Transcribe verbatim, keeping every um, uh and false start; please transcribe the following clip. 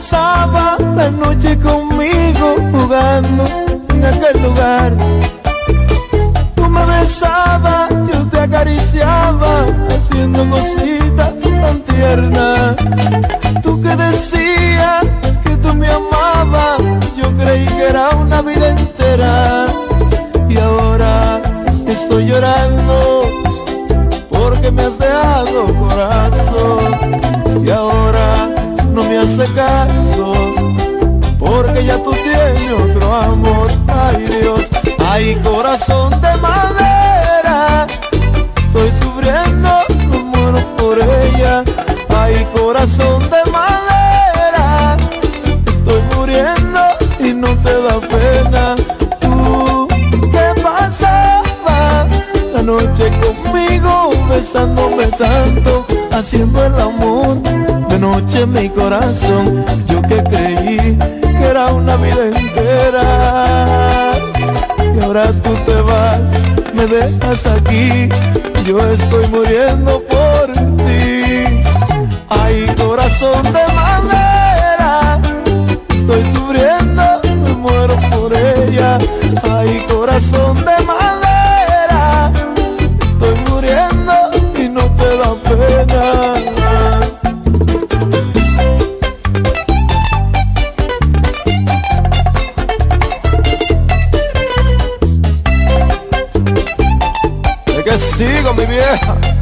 pasaba la noche conmigo jugando en aquel lugar. Tú me besabas, yo te acariciaba, haciendo cositas tan tiernas. Tú que decías que tú me amabas, yo creí que era una vida entera. Y ahora estoy llorando porque me has dejado, corazón. Y ahora no me hace caso porque ya tú tienes otro amor. Ay, Dios, ay, corazón de madera, estoy sufriendo, me muero por ella. Ay, corazón de madera, estoy muriendo y no te da pena. Tú, ¿qué pasaba la noche conmigo, besándome tanto, haciendo el amor de noche mi corazón? Yo que creí que era una vida entera, y ahora tú te vas, me dejas aquí, yo estoy muriendo por ti. Ay, corazón de madera, estoy sufriendo, me muero por ella. Ay, corazón de madera, estoy muriendo y no te da pena. Es que sigo, mi vieja.